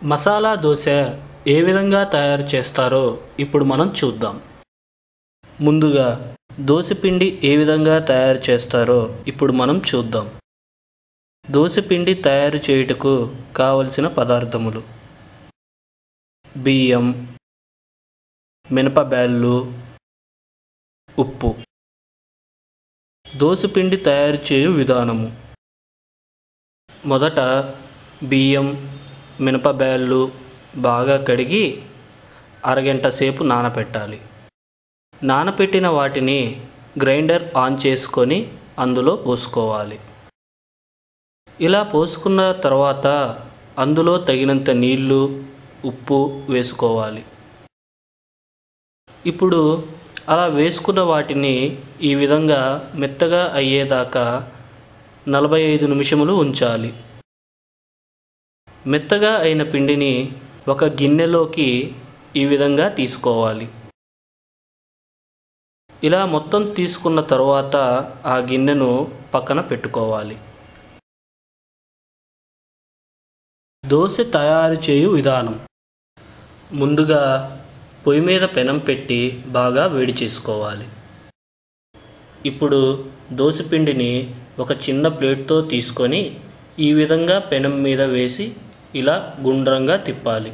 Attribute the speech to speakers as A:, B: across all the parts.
A: మసాలా దోశ ఏ విధంగా తయారు చేస్తారో ఇప్పుడు మనం చూద్దాం. ముందుగా దోసపిండి ఏ విధంగా తయారు చేస్తారో ఇప్పుడు మనం చూద్దాం. దోసపిండి తయారు చేయుటకు కావలసిన పదార్థములు: బియ్యం, మినపబేళ్ళు, ఉప్పు. దోసపిండి తయారు చేయు విధానము: మొదట బియ్యం, మినపబేళ్ళు బాగా కడిగి అరగంట సేపు నానబెట్టాలి. నానబెట్టిన వాటిని గ్రైండర్ ఆన్ చేసుకొని అందులో పోసుకోవాలి. ఇలా పోసుకున్న తర్వాత అందులో తగినంత నీళ్లు, ఉప్పు వేసుకోవాలి. ఇప్పుడు అలా వేసుకున్న వాటిని ఈ విధంగా మెత్తగా అయ్యేదాకా 45 నిమిషములు ఉంచాలి. మెత్తగా అయిన పిండిని ఒక గిన్నెలోకి ఈ విధంగా తీసుకోవాలి. ఇలా మొత్తం తీసుకున్న తర్వాత ఆ గిన్నెను పక్కన పెట్టుకోవాలి. దోశ తయారు చేయు విధానం: ముందుగా పొయ్యి మీద పెనం పెట్టి బాగా వేడి చేసుకోవాలి. ఇప్పుడు దోసపిండిని ఒక చిన్న ప్లేట్తో తీసుకొని ఈ విధంగా పెనం మీద వేసి ఇలా గుండ్రంగా తిప్పాలి.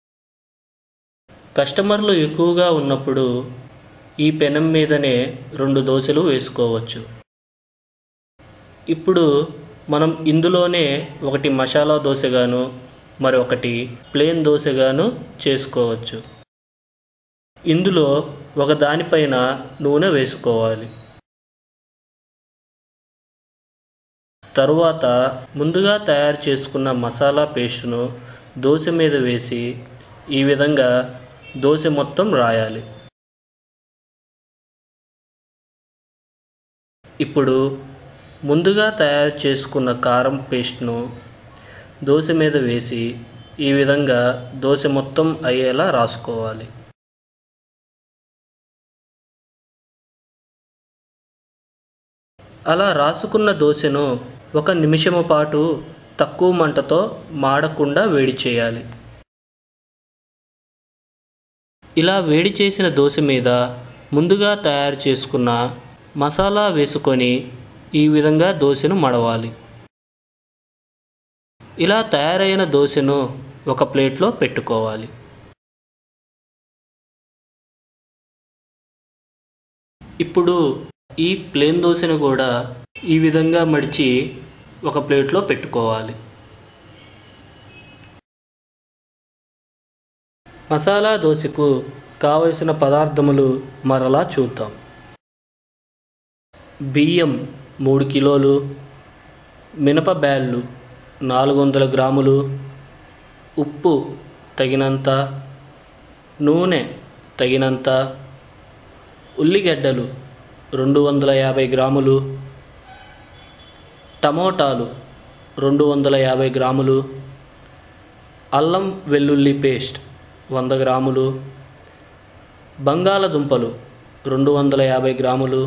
A: కస్టమర్లు ఎక్కువగా ఉన్నప్పుడు ఈ పెనం మీదనే 2 దోశలు వేసుకోవచ్చు. ఇప్పుడు మనం ఇందులోనే ఒకటి మసాలా దోశగాను మరొకటి ప్లెయిన్ దోశగాను చేసుకోవచ్చు. ఇందులో ఒక దానిపైన నూనె వేసుకోవాలి. తరువాత ముందుగా తయారు చేసుకున్న మసాలా పేస్టును దోశ మీద వేసి ఈ విధంగా దోశ మొత్తం రాయాలి. ఇప్పుడు ముందుగా తయారు చేసుకున్న కారం పేస్ట్ను దోశ మీద వేసి ఈ విధంగా దోశ మొత్తం అయ్యేలా రాసుకోవాలి. అలా రాసుకున్న దోశను 1 నిమిషము పాటు తక్కువ మంటతో మాడకుండా వేడి చేయాలి. ఇలా వేడి చేసిన దోశ మీద ముందుగా తయారు చేసుకున్న మసాలా వేసుకొని ఈ విధంగా దోశను మడవాలి. ఇలా తయారైన దోశను ఒక ప్లేట్లో పెట్టుకోవాలి. ఇప్పుడు ఈ ప్లెయిన్ దోశను కూడా ఈ విధంగా మడిచి ఒక ప్లేట్లో పెట్టుకోవాలి. మసాలా దోశకు కావలసిన పదార్థములు మరలా చూద్దాం. బియ్యం 3 కిలోలు, మినపబేళ్ళు 400 గ్రాములు, ఉప్పు తగినంత, నూనె తగినంత, ఉల్లిగడ్డలు 250 గ్రాములు, టమోటాలు 250 గ్రాములు, అల్లం వెల్లుల్లి పేస్ట్ 100 గ్రాములు, బంగాళదుంపలు 250 గ్రాములు,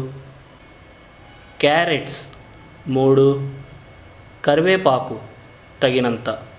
A: క్యారెట్స్ 3, కరివేపాకు తగినంత.